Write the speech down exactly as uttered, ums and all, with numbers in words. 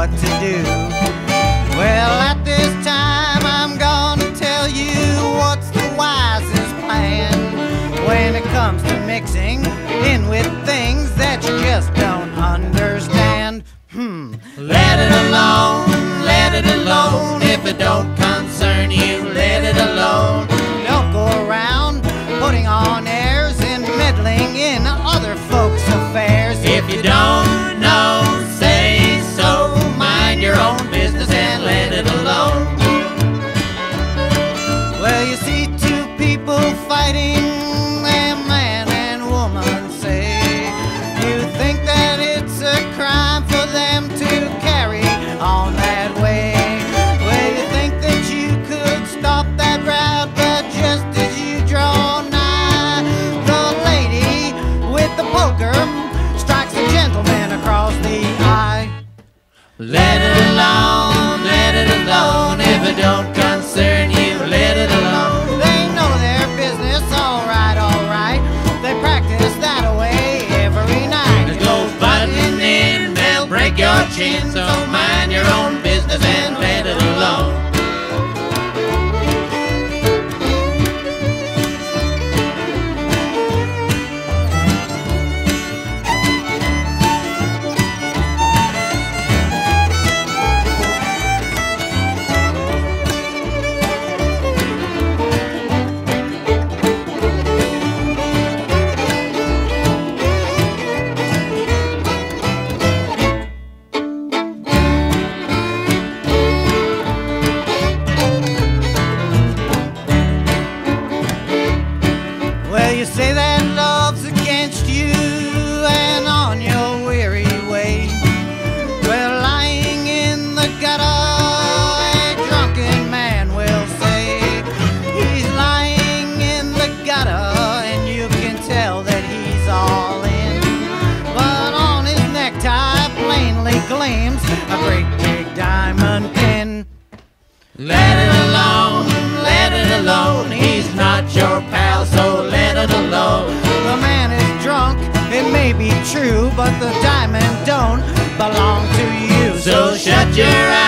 what to do. Well, at this time I'm gonna tell you what's the wisest plan when it comes to mixing in with things that you just don't understand. Hmm. Let it alone, let it alone. If it don't concern you, let it alone. Don't go around putting on airs and meddling in other folks' affairs. If you don't know, say so. Mind your own business and let it alone. Well, you see two people fighting, a man and woman say. You think that it's a crime for them to carry on that way. Well, you think that you could stop that route, but just as you draw nigh, the lady with the poker strikes a gentleman across the eye. Let it alone, let it alone. If it don't concern you, let it alone. They know their business, alright, alright. They practice that way every night. They go butting in, they'll break your chin. So mind your own business and let it alone. Well, you say that love's against you and on your weary way. Well, lying in the gutter, a drunken man will say. He's lying in the gutter and you can tell that he's all in. But on his necktie plainly gleams a great big diamond pin. Let it alone, let it alone. He's not your pal, so let it alone. The man is drunk, it may be true, but the diamond don't belong to you. So shut your eyes.